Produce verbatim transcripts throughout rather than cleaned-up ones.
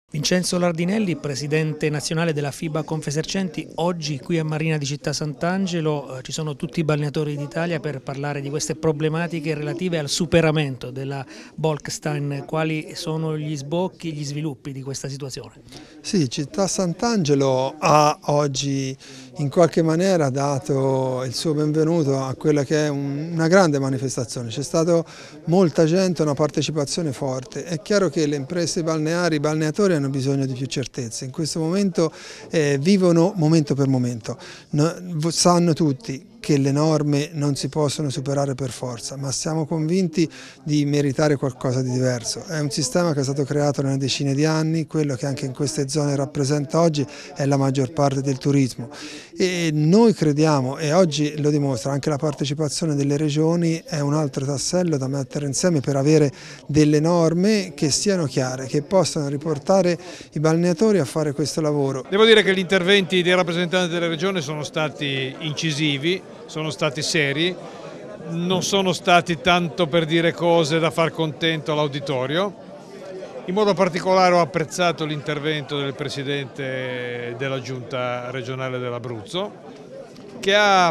Vincenzo Lardinelli, presidente nazionale della FIBA Confesercenti, oggi qui a Marina di Città Sant'Angelo eh, ci sono tutti i balneatori d'Italia per parlare di queste problematiche relative al superamento della Bolkestein. Quali sono gli sbocchi, gli sviluppi di questa situazione? Sì, Città Sant'Angelo ha oggi in qualche maniera dato il suo benvenuto a quella che è un, una grande manifestazione. C'è stata molta gente, una partecipazione forte. È chiaro che le imprese balneari, i balneatori hanno bisogno di più certezze. In questo momento eh, vivono momento per momento. No, sanno tutti che le norme non si possono superare per forza, ma siamo convinti di meritare qualcosa di diverso. È un sistema che è stato creato nelle decine di anni, quello che anche in queste zone rappresenta oggi è la maggior parte del turismo e noi crediamo, e oggi lo dimostra anche la partecipazione delle regioni, è un altro tassello da mettere insieme per avere delle norme che siano chiare, che possano riportare i balneatori a fare questo lavoro. Devo dire che gli interventi dei rappresentanti della regione sono stati incisivi, sono stati seri, non sono stati tanto per dire cose da far contento all'auditorio. In modo particolare ho apprezzato l'intervento del Presidente della Giunta regionale dell'Abruzzo, che ha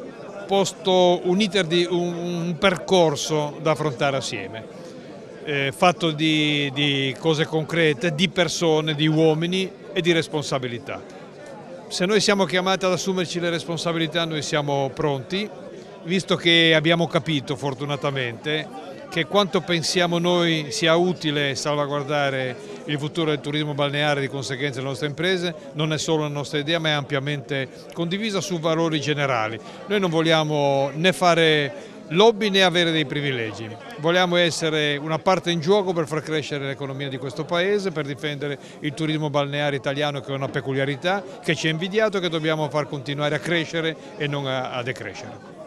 posto un, iter di, un, un percorso da affrontare assieme, eh, fatto di, di cose concrete, di persone, di uomini e di responsabilità. Se noi siamo chiamati ad assumerci le responsabilità, noi siamo pronti, visto che abbiamo capito fortunatamente che quanto pensiamo noi sia utile salvaguardare il futuro del turismo balneare, di conseguenza delle nostre imprese, non è solo una nostra idea ma è ampiamente condivisa su valori generali. Noi non vogliamo né fare lobby né avere dei privilegi, vogliamo essere una parte in gioco per far crescere l'economia di questo paese, per difendere il turismo balneare italiano che è una peculiarità, che ci è invidiato e che dobbiamo far continuare a crescere e non a, a decrescere.